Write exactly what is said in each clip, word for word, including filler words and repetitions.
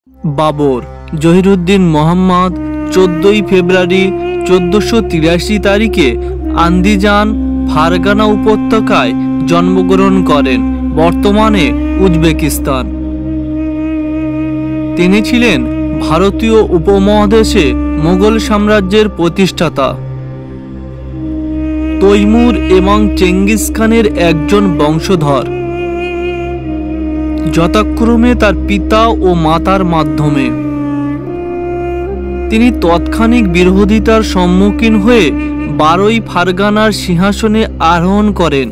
বাবর জহিরুদ্দিন মোহাম্মদ চোদ্দই ফেব্রুয়ারি চোদ্দশো তিরাশি তারিখে আন্দিজান ফারগানা উপত্যকায় জন্মগ্রহণ করেন, বর্তমানে উজবেকিস্তান। তিনি ছিলেন ভারতীয় উপমহাদেশে মুঘল সাম্রাজ্যের প্রতিষ্ঠাতা। তৈমুর এবং চেঙ্গিস খানের একজন বংশধর, যথাক্রমে তার পিতা ও মাতার মাধ্যমে। তিনি তৎক্ষণিক বিরোধিতার সম্মুখীন হয়ে বারোই ফারগানার সিংহাসনে আরোহণ করেন।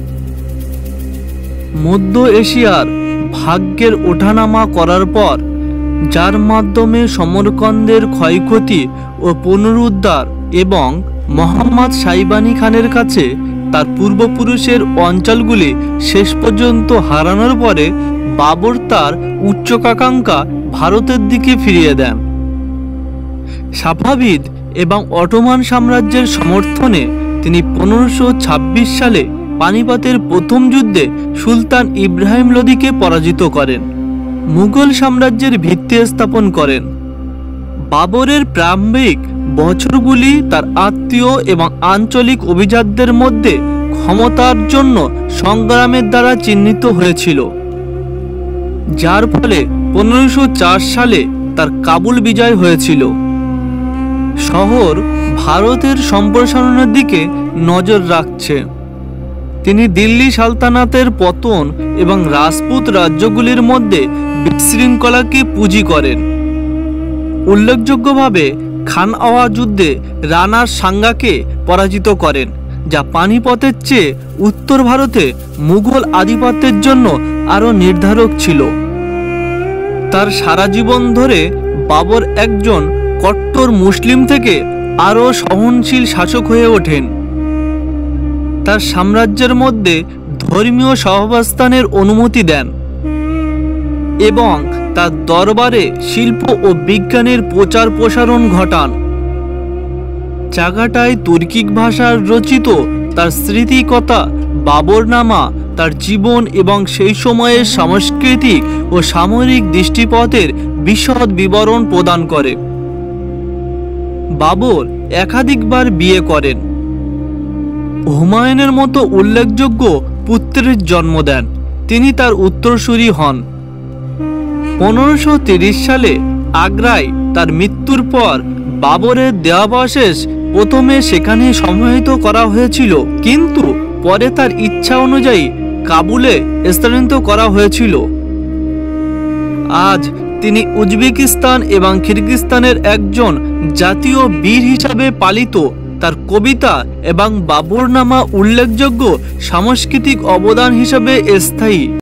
মধ্য এশিয়ার ভাগ্যের ওঠানামা করার পর, যার মাধ্যমে সমরকন্দের ক্ষয়ক্ষতি ও পুনরুদ্ধার এবং মোহাম্মদ সাইবানি খানের কাছে তার পূর্বপুরুষের অঞ্চলগুলি শেষ পর্যন্ত হারানোর পরে বাবর তার উচ্চাকাঙ্ক্ষা ভারতের দিকে ফিরিয়ে দেন। সাফাভিদ এবং অটোমান সাম্রাজ্যের সমর্থনে তিনি পনেরোশো ছাব্বিশ সালে পানিপতের প্রথম যুদ্ধে সুলতান ইব্রাহিম লোদিকে পরাজিত করেন, মুঘল সাম্রাজ্যের ভিত্তি স্থাপন করেন। বাবরের প্রারম্ভিক বছরগুলি তার আত্মীয় এবং আঞ্চলিক অভিজাতদের মধ্যে ক্ষমতার জন্য সংগ্রামের দ্বারা চিহ্নিত হয়েছিল, যার ফলে পনেরোশো চার সালে তার কাবুল বিজয় হয়েছিল। শহর ভারতের সম্প্রসারণের দিকে নজর রাখছে। তিনি দিল্লি সালতানাতের পতন এবং রাজপুত রাজ্যগুলির মধ্যে বিশৃঙ্খলাকে পুঁজি করেন। উল্লেখযোগ্যভাবে খানআওয়া যুদ্ধে রানার সাঙ্গাকে পরাজিত করেন, যা পানিপতের চেয়ে উত্তর ভারতে মুঘল আধিপত্যের জন্য আরও নির্ধারক ছিল। তার সারা জীবন ধরে বাবর একজন কট্টর মুসলিম থেকে আরও সহনশীল শাসক হয়ে ওঠেন। তার সাম্রাজ্যের মধ্যে ধর্মীয় সহাবস্থানের অনুমতি দেন এবং তার দরবারে শিল্প ও বিজ্ঞানের প্রচার প্রসারণ ঘটান। চাগাটায় তুর্কিক ভাষার রচিত তার স্মৃতিকথা বাবরনামা তার জীবন এবং সেই সময়ের সাংস্কৃতিক ও সামরিক দৃষ্টিপথের বিশদ বিবরণ প্রদান করে। বাবর একাধিকবার বিয়ে করেন, হুমায়ুনের মতো উল্লেখযোগ্য পুত্রের জন্ম দেন। তিনি তার উত্তরসূরি হন। পনেরোশো তিরিশ সালে আগ্রায় তার মৃত্যুর পর বাবরের দেহাবশেষ প্রথমে সেখানে সমাহিত করা হয়েছিল, কিন্তু পরে তার ইচ্ছা অনুযায়ী কাবুলে স্থানান্তরিত করা হয়েছিল। আজ তিনি উজবেকিস্তান এবং কিরগিজস্তানের একজন জাতীয় বীর হিসাবে পালিত। তার কবিতা এবং বাবরনামা উল্লেখযোগ্য সাংস্কৃতিক অবদান হিসাবে স্থায়ী।